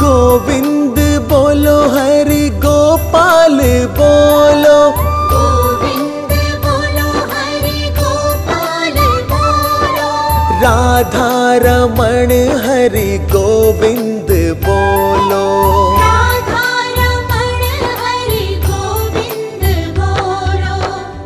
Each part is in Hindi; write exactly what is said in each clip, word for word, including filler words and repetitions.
गोविंद बोलो हरि गोपाल बोलो, गोविंद बोलो हरि गोपाल बोलो, राधा रमण हरि गोविंद बोलो, राधा रमण हरि गोविंद बोलो।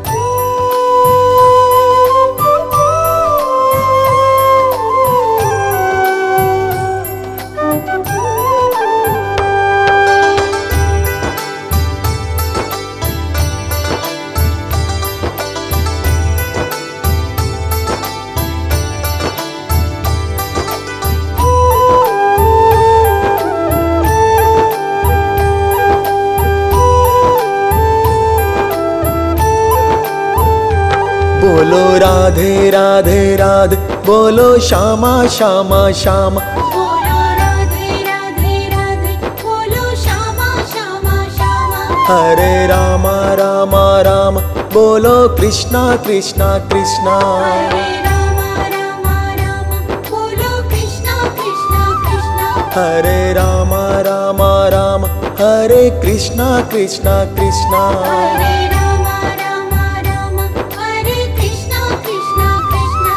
बोलो राधे राधे राधे, बोलो श्यामा श्यामा श्यामा, बोलो राधे राधे राधे, बोलो श्यामा श्यामा श्यामा, हरे रामा रामा रामा, बोलो कृष्णा कृष्णा कृष्णा, हरे रामा रामा रामा, बोलो कृष्णा कृष्णा कृष्णा, हरे रामा रामा रामा, हरे कृष्णा कृष्णा कृष्णा। हरे रामा रामा रामा, हरे कृष्णा कृष्णा कृष्णा।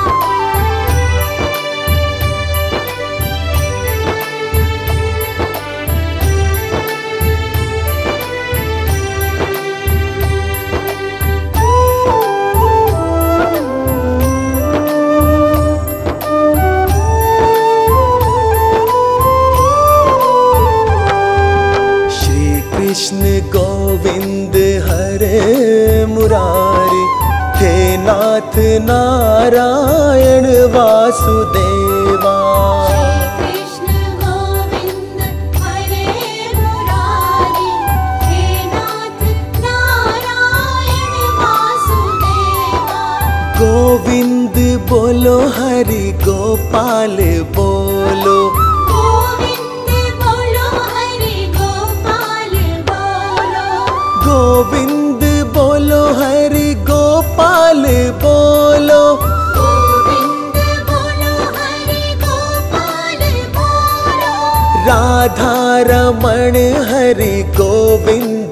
कृष्ण गोविंद हरे मुरारी, हे नाथ नारायण वासुदेवा, कृष्ण गोविंद हरे मुरारी, हे नाथ नारायण वासुदेवा, गोविंद बोलो हरि गोपाल बोलो, गोविंद बोलो हरि गोपाल बोलो, गोविंद बोलो हरि गोपाल बोलो, गोविंद बोलो हरि गोपाल बोलो, राधा रमण हरि गोविंद